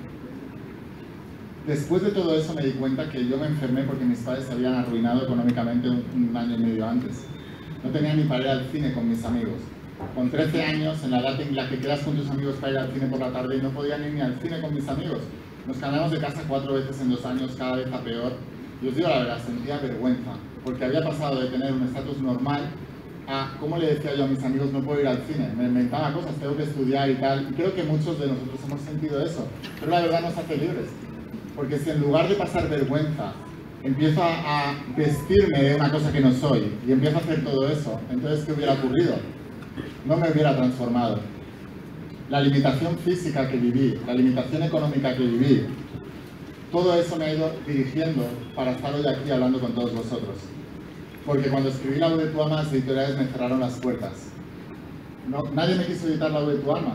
Después de todo eso me di cuenta que yo me enfermé porque mis padres se habían arruinado económicamente un año y medio antes. No tenía ni para ir al cine con mis amigos. Con 13 años, en la edad en la que quedas con tus amigos para ir al cine por la tarde, y no podía ir ni al cine con mis amigos. Nos cambiamos de casa 4 veces en 2 años, cada vez a peor. Y os digo la verdad, sentía vergüenza, porque había pasado de tener un estatus normal a, ¿cómo le decía yo a mis amigos, no puedo ir al cine? Me inventaba cosas, tengo que estudiar y tal. Y creo que muchos de nosotros hemos sentido eso, pero la verdad nos hace libres. Porque si en lugar de pasar vergüenza, empiezo a vestirme de una cosa que no soy y empiezo a hacer todo eso, entonces ¿qué hubiera ocurrido? No me hubiera transformado. La limitación física que viví, la limitación económica que viví, todo eso me ha ido dirigiendo para estar hoy aquí hablando con todos vosotros. Porque cuando escribí La voz de tu alma, las editoriales me cerraron las puertas. Nadie me quiso editar La voz de tu alma.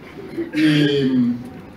Y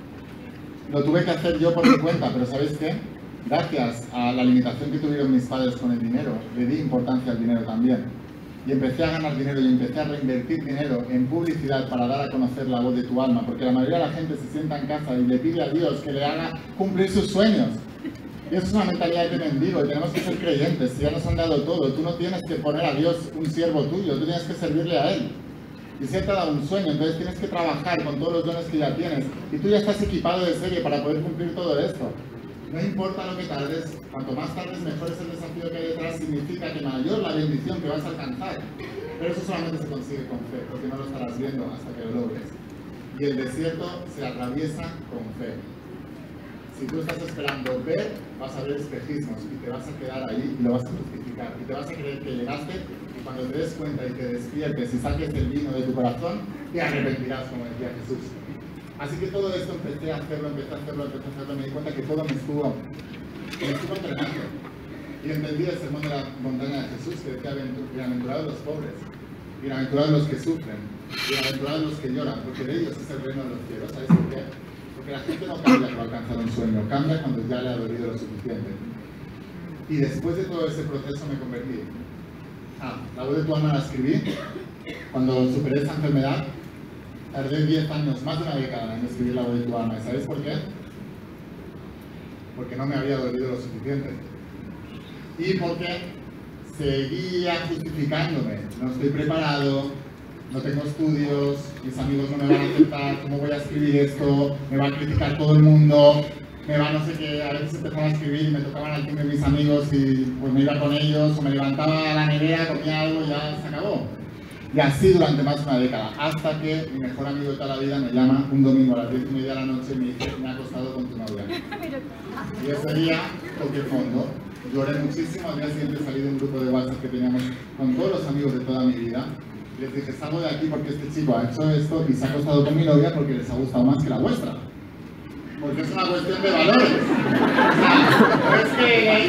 lo tuve que hacer yo por mi cuenta, pero ¿sabéis qué? Gracias a la limitación que tuvieron mis padres con el dinero, le di importancia al dinero también. Y empecé a ganar dinero y empecé a reinvertir dinero en publicidad para dar a conocer la voz de tu alma, porque la mayoría de la gente se sienta en casa y le pide a Dios que le haga cumplir sus sueños. Y eso es una mentalidad de mendigo y tenemos que ser creyentes. Si ya nos han dado todo, tú no tienes que poner a Dios un siervo tuyo, tú tienes que servirle a Él. Y si Él te ha dado un sueño, entonces tienes que trabajar con todos los dones que ya tienes. Y tú ya estás equipado de serie para poder cumplir todo esto. No importa lo que tardes, cuanto más tardes mejor es el desafío que hay detrás, significa que mayor la bendición que vas a alcanzar. Pero eso solamente se consigue con fe, porque no lo estarás viendo hasta que lo logres. Y el desierto se atraviesa con fe. Si tú estás esperando ver, vas a ver espejismos y te vas a quedar ahí y lo vas a justificar. Y te vas a creer que llegaste y cuando te des cuenta y te despiertes y saques el vino de tu corazón, te arrepentirás, como decía Jesús. Así que todo esto empecé a hacerlo, me di cuenta que todo me estuvo entrenando. Y entendí el sermón de la montaña de Jesús que decía, bienaventurados los pobres, bienaventurados los que sufren, bienaventurados los que lloran, porque de ellos es el reino de los cielos. ¿Sabes por qué? Porque la gente no cambia para alcanzar un sueño, cambia cuando ya le ha dolido lo suficiente. Y después de todo ese proceso me convertí. La voz de tu alma la escribí cuando superé esa enfermedad. Tardé 10 años, más de una década en escribir La voz de tu alma. ¿Y sabéis por qué? Porque no me había dolido lo suficiente. Y porque seguía justificándome. No estoy preparado, no tengo estudios, mis amigos no me van a aceptar, ¿cómo voy a escribir esto? Me va a criticar todo el mundo, me va no sé qué. A veces empezaba a escribir y me tocaban al timbre mis amigos y pues me iba con ellos, o me levantaba a la nevera, comía algo y ya se acabó. Y así durante más de una década, hasta que mi mejor amigo de toda la vida me llama un domingo a las 10:30 de la noche y me dice, me ha acostado con tu novia. Y ese día toqué fondo, lloré muchísimo. Al día siguiente salí de un grupo de WhatsApp que teníamos con todos los amigos de toda mi vida. Les dije, salgo de aquí porque este chico ha hecho esto y se ha acostado con mi novia porque les ha gustado más que la vuestra. Porque es una cuestión de valores. O sea, no es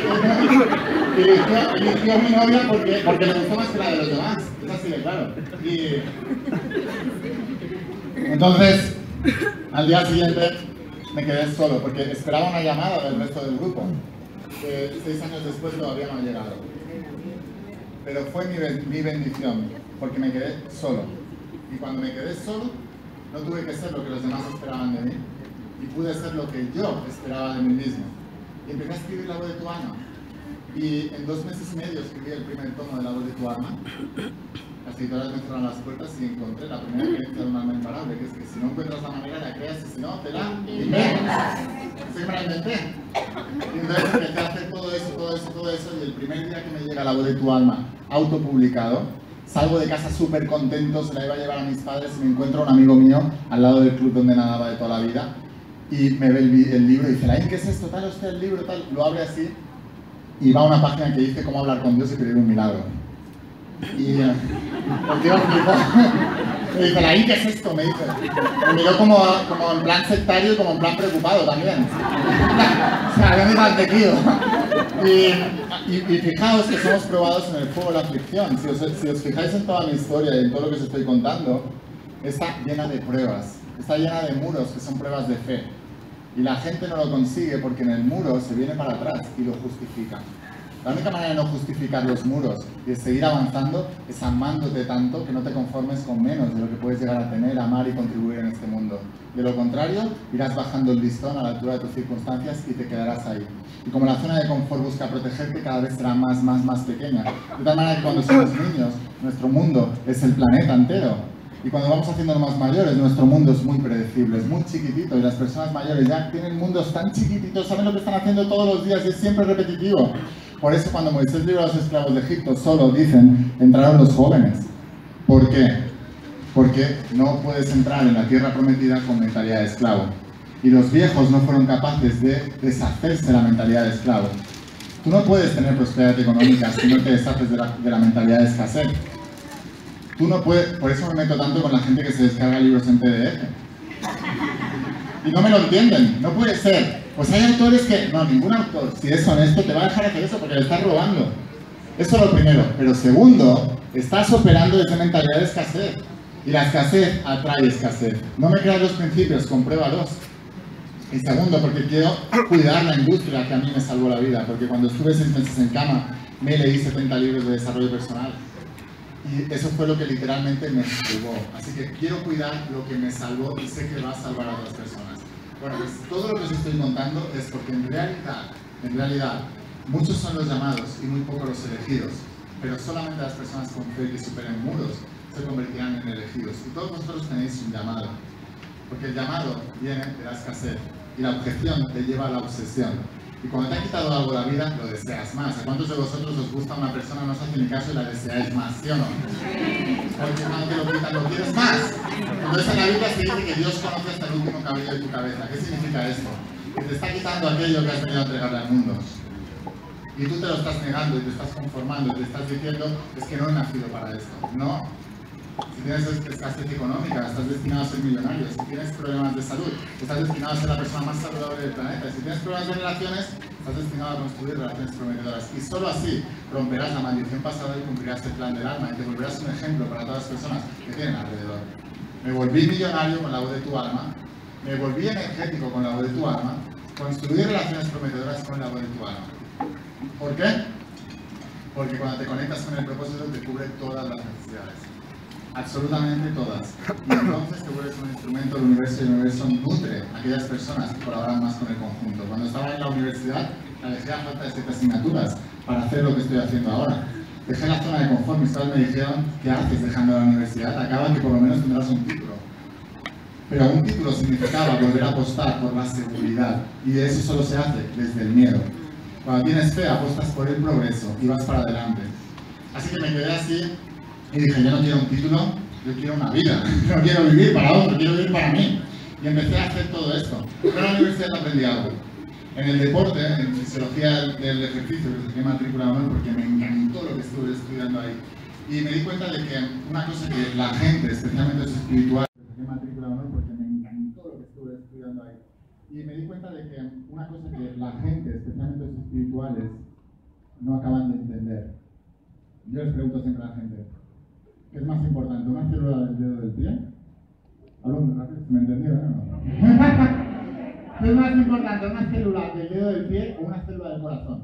que eligió a mi novia porque le gustó más que la de los demás. Es así de claro. Y entonces, al día siguiente me quedé solo porque esperaba una llamada del resto del grupo, que 6 años después todavía no ha llegado. Pero fue mi bendición, porque me quedé solo. Y cuando me quedé solo, no tuve que ser lo que los demás esperaban de mí. Y pude ser lo que yo esperaba de mí mismo. Y empecé a escribir La voz de tu alma. Y en 2 meses y medio escribí el primer tomo de La voz de tu alma. Las editoriales me cerraron las puertas y encontré la primera creencia de un alma imparable, que es que si no encuentras la manera, la creas, y si no, te la inventas. Así que me la inventé. Y entonces empecé a hacer todo eso, y el primer día que me llega La voz de tu alma, autopublicado, salgo de casa súper contento, se la iba a llevar a mis padres y me encuentro a un amigo mío al lado del club donde nadaba de toda la vida. Y me ve el libro y dice, Laín, ¿qué es esto? Tal, usted el libro, tal. Lo abre así y va a una página que dice cómo hablar con Dios y pedir un milagro. Y el tío me dice, Laín, ¿qué es esto? Me dice. Me miró como en plan sectario y como en plan preocupado también. O sea, había muy mantequido. Y fijaos que somos probados en el fuego de la aflicción. Si os fijáis en toda mi historia y en todo lo que os estoy contando, está llena de pruebas. Está llena de muros que son pruebas de fe. Y la gente no lo consigue porque en el muro se viene para atrás y lo justifica. La única manera de no justificar los muros y de seguir avanzando es amándote tanto que no te conformes con menos de lo que puedes llegar a tener, amar y contribuir en este mundo. De lo contrario, irás bajando el listón a la altura de tus circunstancias y te quedarás ahí. Y como la zona de confort busca protegerte, cada vez será más pequeña. De tal manera que cuando somos niños, nuestro mundo es el planeta entero. Y cuando vamos haciéndonos más mayores, nuestro mundo es muy predecible, es muy chiquitito, y las personas mayores ya tienen mundos tan chiquititos, saben lo que están haciendo todos los días y es siempre repetitivo. Por eso cuando Moisés libró a los esclavos de Egipto, solo dicen, entraron los jóvenes. ¿Por qué? Porque no puedes entrar en la tierra prometida con mentalidad de esclavo. Y los viejos no fueron capaces de deshacerse de la mentalidad de esclavo. Tú no puedes tener prosperidad económica si no te deshaces de la mentalidad de escasez. Tú no puedes, por eso me meto tanto con la gente que se descarga libros en PDF. Y no me lo entienden, no puede ser. Pues hay autores que, no, ningún autor, si es honesto, te va a dejar hacer eso porque le estás robando. Eso es lo primero. Pero segundo, estás operando desde mentalidad de escasez. Y la escasez atrae escasez. No me creas los principios, compruébalos. Y segundo, porque quiero cuidar la industria que a mí me salvó la vida. Porque cuando estuve 6 meses en cama, me leí 70 libros de desarrollo personal. Y eso fue lo que literalmente me salvó. Así que quiero cuidar lo que me salvó y sé que va a salvar a otras personas. Bueno, pues todo lo que os estoy contando es porque en realidad, muchos son los llamados y muy pocos los elegidos. Pero solamente las personas con fe que superen muros se convertirán en elegidos. Y todos vosotros tenéis un llamado. Porque el llamado viene de la escasez y la objeción te lleva a la obsesión. Y cuando te ha quitado algo la vida, lo deseas más. ¿A cuántos de vosotros os gusta una persona, no os hace ni caso y la deseáis más? ¿Sí o no? Porque cuando te lo quitan, lo quieres más. Entonces en la Biblia se dice que Dios conoce hasta el último cabello de tu cabeza. ¿Qué significa esto? Que te está quitando aquello que has venido a entregarle al mundo. Y tú te lo estás negando y te estás conformando y te estás diciendo, es que no he nacido para esto. No. Si tienes escasez económica, estás destinado a ser millonario. Si tienes problemas de salud, estás destinado a ser la persona más saludable del planeta. Si tienes problemas de relaciones, estás destinado a construir relaciones prometedoras. Y solo así romperás la maldición pasada y cumplirás el plan del alma y te volverás un ejemplo para todas las personas que tienen alrededor. Me volví millonario con la voz de tu alma, me volví energético con la voz de tu alma, construí relaciones prometedoras con la voz de tu alma. ¿Por qué? Porque cuando te conectas con el propósito te cubre todas las necesidades. Absolutamente todas. Y entonces te vuelves un instrumento del universo y el universo nutre a aquellas personas que colaboran más con el conjunto. Cuando estaba en la universidad, la dejé a falta de 7 asignaturas para hacer lo que estoy haciendo ahora. Dejé la zona de confort, mis padres me dijeron, ¿qué haces dejando la universidad? Acaba que por lo menos tendrás un título. Pero un título significaba volver a apostar por la seguridad. Y eso solo se hace desde el miedo. Cuando tienes fe, apostas por el progreso y vas para adelante. Así que me quedé así. Y dije, yo no quiero un título, yo quiero una vida. No quiero vivir para otro, quiero vivir para mí. Y empecé a hacer todo esto. Pero en la universidad aprendí algo. En el deporte, en fisiología del ejercicio, que se llama matrícula de honor, porque me encantó lo que estuve estudiando ahí. Y me di cuenta de que una cosa que la gente, especialmente los espirituales, se llama matrícula de honor, porque me encantó lo que estuve estudiando ahí. Y me di cuenta de que una cosa que la gente, especialmente los espirituales, no acaban de entender. Yo les pregunto siempre a la gente, ¿qué es más importante, una célula del dedo del pie? Hablo muy rápido, ¿se me entendió? ¿No? ¿Qué es más importante, una célula del dedo del pie o una célula del corazón?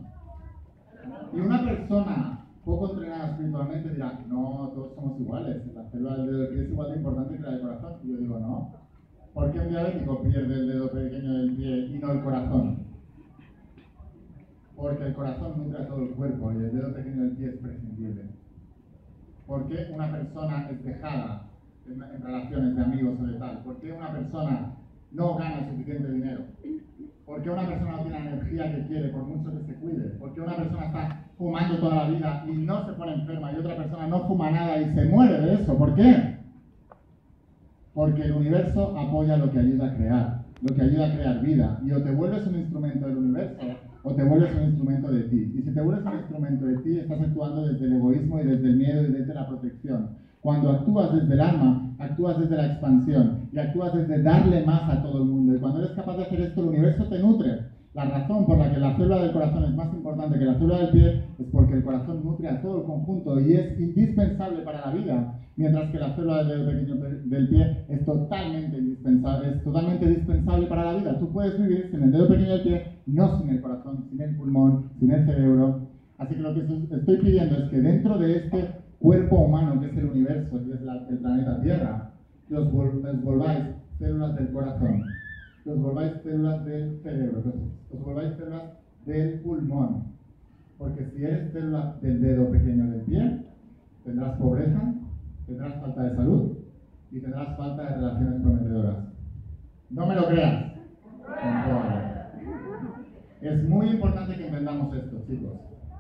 Y una persona poco entrenada espiritualmente dirá, no, todos somos iguales, la célula del dedo del pie es igual de importante que la del corazón. Y yo digo, no. ¿Por qué un diabético pierde el dedo pequeño del pie y no el corazón? Porque el corazón nutre a todo el cuerpo y el dedo pequeño del pie es prescindible. ¿Por qué una persona es dejada en relaciones de amigos o de tal? ¿Por qué una persona no gana suficiente dinero? ¿Por qué una persona no tiene la energía que quiere por mucho que se cuide? ¿Por qué una persona está fumando toda la vida y no se pone enferma y otra persona no fuma nada y se muere de eso? ¿Por qué? Porque el universo apoya lo que ayuda a crear, lo que ayuda a crear vida. Y o te vuelves un instrumento del universo o te vuelves un instrumento de ti. Y si te vuelves un instrumento de ti, estás actuando desde el egoísmo y desde el miedo y desde la protección. Cuando actúas desde el alma, actúas desde la expansión y actúas desde darle más a todo el mundo. Y cuando eres capaz de hacer esto, el universo te nutre. La razón por la que la célula del corazón es más importante que la célula del pie es porque el corazón nutre a todo el conjunto y es indispensable para la vida, mientras que la célula del dedo pequeño del pie es totalmente indispensable para la vida. Tú puedes vivir sin el dedo pequeño del pie, no sin el corazón, sin el pulmón, sin el cerebro. Así que lo que estoy pidiendo es que dentro de este cuerpo humano, que es el universo, que es el planeta Tierra, que os volváis células del corazón, que os volváis células del cerebro, que os volváis células del pulmón. Porque si eres célula del dedo pequeño del pie, tendrás pobreza, tendrás falta de salud y tendrás falta de relaciones prometedoras. No me lo creas. Es muy importante que entendamos esto, chicos.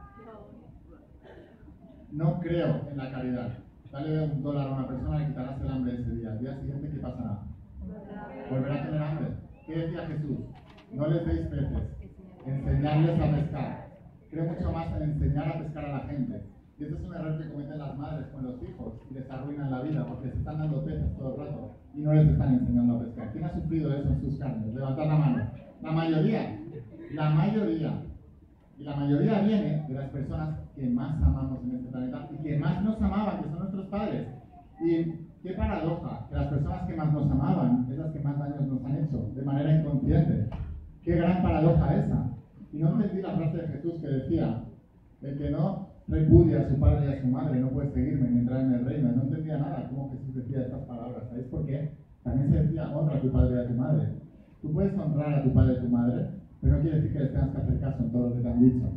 No creo en la caridad. Dale $1 a una persona y le quitarás el hambre ese día. Al día siguiente, ¿qué pasará? Volverá a tener hambre. ¿Qué decía Jesús? No les deis peces, enseñarles a pescar. Creo mucho más en enseñar a pescar a la gente. Y ese es un error que cometen las madres con los hijos y les arruinan la vida porque se están dando peces todo el rato y no les están enseñando a pescar. ¿Quién ha sufrido eso en sus carnes? Levantad la mano. La mayoría. La mayoría. Y la mayoría viene de las personas que más amamos en este planeta y que más nos amaban, que son nuestros padres. Y qué paradoja, que las personas que más nos amaban es las que más daños nos han hecho, de manera inconsciente. Qué gran paradoja esa. Y no entendí la frase de Jesús que decía, el que no repudia a su padre y a su madre no puede seguirme ni entrar en el reino. No entendía nada cómo Jesús decía estas palabras. ¿Sabéis por qué? También se decía, honra a tu padre y a tu madre. Tú puedes honrar a tu padre y a tu madre, pero no quiere decir que les tengas que hacer caso en todo lo que te han dicho.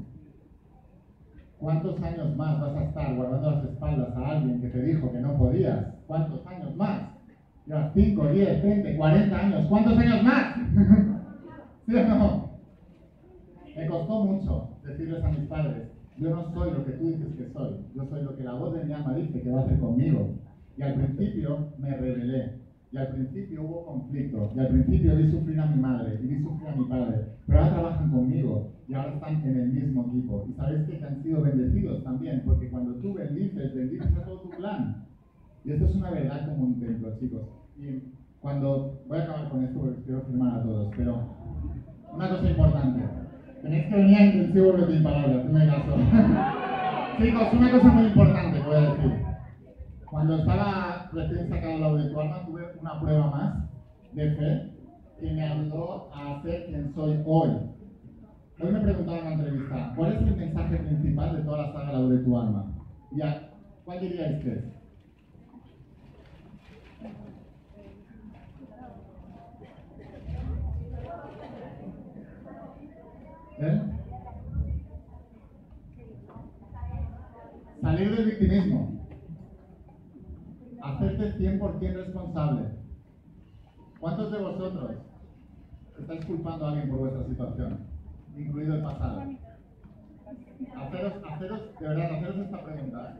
¿Cuántos años más vas a estar guardando las espaldas a alguien que te dijo que no podías? ¿Cuántos años más? Llevas 5, 10, 20, 40 años. ¿Cuántos años más? ¿Sí o no? Me costó mucho decirles a mis padres, yo no soy lo que tú dices que soy, yo soy lo que la voz de mi alma dice que va a hacer conmigo. Y al principio me rebelé, y al principio hubo conflicto, y al principio vi sufrir a mi madre, y vi sufrir a mi padre, pero ahora trabajan conmigo, y ahora están en el mismo equipo. Y sabéis que han sido bendecidos también, porque cuando tú bendices a todo tu clan. Y esto es una verdad como un templo, chicos. Y cuando, voy a acabar con esto porque quiero firmar a todos, pero una cosa importante. Tenéis que venir a intensivo de mis palabras, no me caso. Chicos, una cosa muy importante que voy a decir. Cuando estaba recién sacado la de tu alma, tuve una prueba más de fe que me ayudó a ser quien soy hoy. Hoy me preguntaba en la entrevista, ¿cuál es el mensaje principal de toda la saga La de tu alma? ¿Cuál diríais que es? Salir del victimismo. Hacerte 100% responsable. ¿Cuántos de vosotros estáis culpando a alguien por vuestra situación? Incluido el pasado. De verdad, haceros esta pregunta.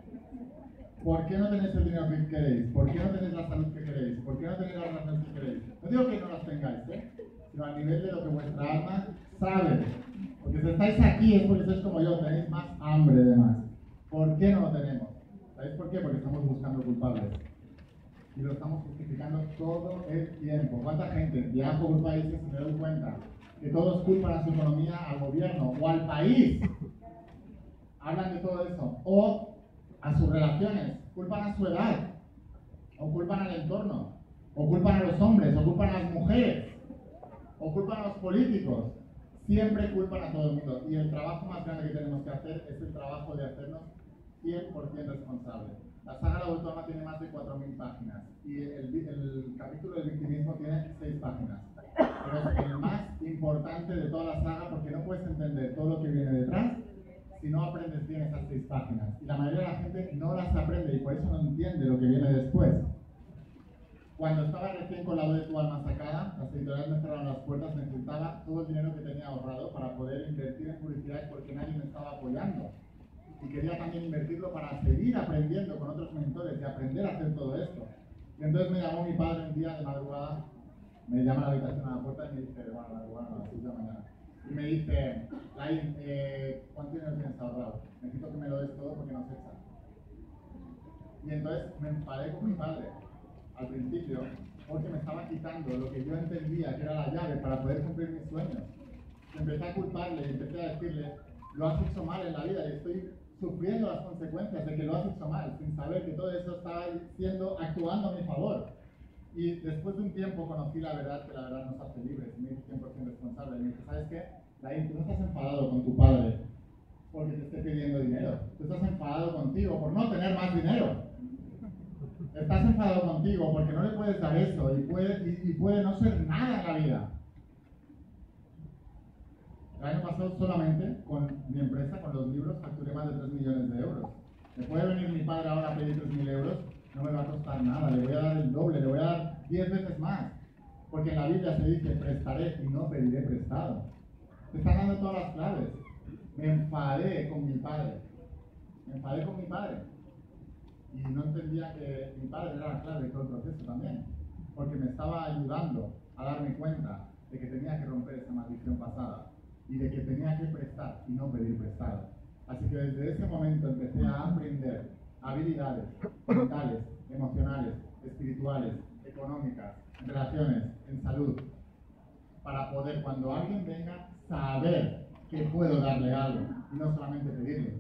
¿Por qué no tenéis el dinero que queréis? ¿Por qué no tenéis la salud que queréis? ¿Por qué no tenéis las relaciones que queréis? No digo que no las tengáis, sino a nivel de lo que vuestra alma sabe. Porque si estáis aquí es porque sois como yo, tenéis más hambre de más. ¿Por qué no lo tenemos? ¿Sabéis por qué? Porque estamos buscando culpables. Y lo estamos justificando todo el tiempo. ¿Cuánta gente viaja por países y me doy cuenta que todos culpan a su economía, al gobierno o al país? Hablan de todo eso. O a sus relaciones. Culpan a su edad. O culpan al entorno. O culpan a los hombres. O culpan a las mujeres. O culpan a los políticos. Siempre culpan a todo el mundo. Y el trabajo más grande que tenemos que hacer es el trabajo de hacernos 100% responsables. La saga La Vuelta Alma tiene más de 4.000 páginas. Y el capítulo del victimismo tiene 6 páginas. Pero es el más importante de toda la saga porque no puedes entender todo lo que viene detrás si no aprendes bien esas 6 páginas. Y la mayoría de la gente no las aprende y por eso no entiende lo que viene después. Cuando estaba recién con La Voz de tu Alma sacada, las editoriales me cerraron las puertas, necesitaba todo el dinero que tenía ahorrado para poder invertir en publicidad porque nadie me estaba apoyando. Y quería también invertirlo para seguir aprendiendo con otros mentores y aprender a hacer todo esto. Y entonces me llamó mi padre un día de madrugada, me llama a la habitación a la puerta y me dice, bueno, madrugada a las 6 de la mañana. Y me dice, Lain, ¿cuánto dinero tienes ahorrado? Necesito que me lo des todo porque nos echan. Y entonces me enfadé con mi padre al principio porque me estaba quitando lo que yo entendía que era la llave para poder cumplir mis sueños. Y empecé a culparle y empecé a decirle, lo has hecho mal en la vida y estoy sufriendo las consecuencias de que lo has hecho mal, sin saber que todo eso estaba actuando a mi favor. Y después de un tiempo conocí la verdad, que la verdad nos hace libres, y me hice 100% responsable. Y me dije, ¿sabes qué? Lain, tú no estás enfadado con tu padre porque te esté pidiendo dinero. Tú estás enfadado contigo por no tener más dinero. Estás enfadado contigo porque no le puedes dar eso y puede no ser nada en la vida. El año pasado solamente con mi empresa, con los libros, facturé más de 3 millones de euros. Me puede venir mi padre ahora a pedir 3.000 euros, no me va a costar nada, le voy a dar el doble, le voy a dar 10 veces más. Porque en la Biblia se dice, prestaré y no pediré prestado. Te están dando todas las claves. Me enfadé con mi padre. Y no entendía que mi padre era la clave de todo el proceso también. Porque me estaba ayudando a darme cuenta de que tenía que romper esa maldición pasada. Y de que tenía que prestar y no pedir prestado. Así que desde ese momento empecé a aprender habilidades mentales, emocionales, espirituales, económicas, en relaciones, en salud, para poder, cuando alguien venga, saber que puedo darle algo y no solamente pedirle.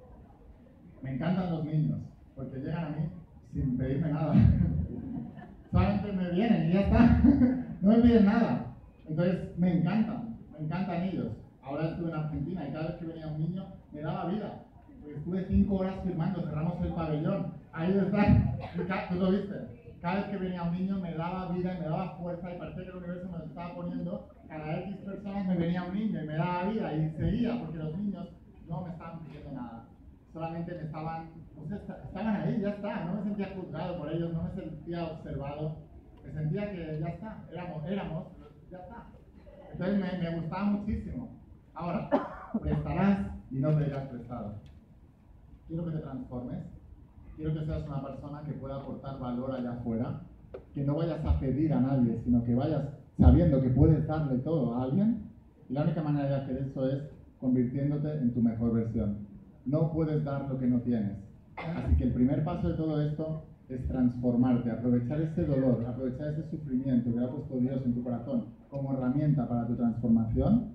Me encantan los niños, porque llegan a mí sin pedirme nada. Solamente me vienen y ya está. No me piden nada. Entonces me encantan ellos. Ahora estuve en Argentina y cada vez que venía un niño me daba vida. Porque estuve 5 horas firmando, cerramos el pabellón. Ahí está. ¿Tú lo viste? Cada vez que venía un niño me daba vida y me daba fuerza y parecía que el universo me lo estaba poniendo. Cada X personas me venía un niño y me daba vida y seguía, porque los niños no me estaban pidiendo nada. Solamente me estaban ahí, ya está. No me sentía juzgado por ellos, no me sentía observado. Me sentía que ya está, éramos, ya está. Entonces me gustaba muchísimo. Ahora, prestarás y no pedirás prestado. Quiero que te transformes. Quiero que seas una persona que pueda aportar valor allá afuera, que no vayas a pedir a nadie, sino que vayas sabiendo que puedes darle todo a alguien. Y la única manera de hacer eso es convirtiéndote en tu mejor versión. No puedes dar lo que no tienes. Así que el primer paso de todo esto es transformarte, aprovechar ese dolor, aprovechar ese sufrimiento que ha puesto Dios en tu corazón como herramienta para tu transformación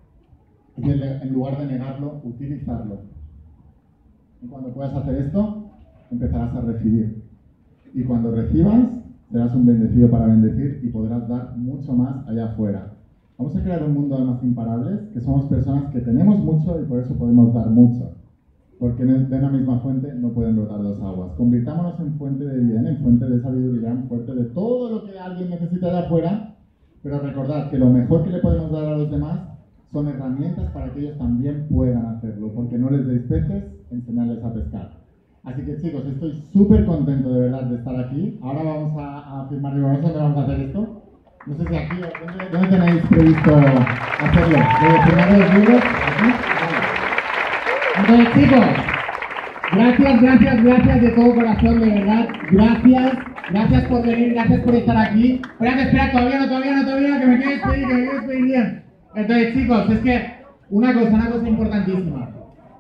y en lugar de negarlo, utilizarlo. Y cuando puedas hacer esto, empezarás a recibir. Y cuando recibas, serás un bendecido para bendecir y podrás dar mucho más allá afuera. Vamos a crear un mundo de almas imparables, que somos personas que tenemos mucho y por eso podemos dar mucho. Porque de una misma fuente no pueden brotar dos aguas. Convirtámonos en fuente de bien, en fuente de sabiduría, en fuente de todo lo que alguien necesita de afuera, pero recordad que lo mejor que le podemos dar a los demás son herramientas para que ellos también puedan hacerlo, porque no les deis peces, enseñarles a pescar. Así que chicos, estoy súper contento de verdad de estar aquí. Ahora vamos a firmar el ¿dónde vamos a hacer esto? No sé si aquí, ¿dónde tenéis previsto hacerlo? ¿De firmar los libros? ¿Aquí? Entonces chicos, gracias de todo corazón, de verdad. Gracias por venir, gracias por estar aquí. Espera, todavía, que me quede despedir bien. Entonces chicos, es que una cosa importantísima.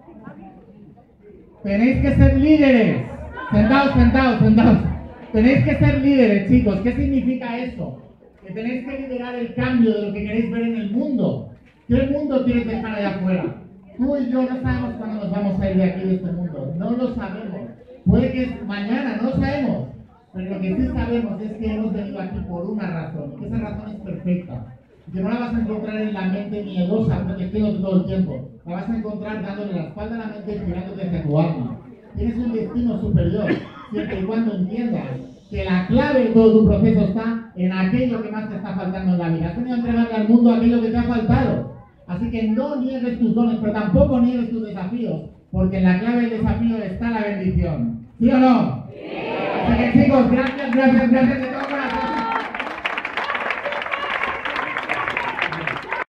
Tenéis que ser líderes. Sentaos. Tenéis que ser líderes, chicos. ¿Qué significa eso? Que tenéis que liderar el cambio de lo que queréis ver en el mundo. ¿Qué mundo quieres dejar allá afuera? Tú y yo no sabemos cuándo nos vamos a ir de aquí, de este mundo. No lo sabemos. Puede que mañana, no lo sabemos. Pero lo que sí sabemos es que hemos venido aquí por una razón. Y que esa razón es perfecta. Y que no la vas a encontrar en la mente miedosa, protegiéndote todo el tiempo. La vas a encontrar dándole la espalda a la mente y girándote hacia tu alma. Tienes un destino superior, siempre y cuando entiendas que la clave de todo tu proceso está en aquello que más te está faltando en la vida. Has venido a entregarle al mundo aquello que te ha faltado. Así que no niegues tus dones, pero tampoco niegues tus desafíos, porque en la clave del desafío está la bendición. ¿Sí o no? Sí. Así que chicos, gracias de todo.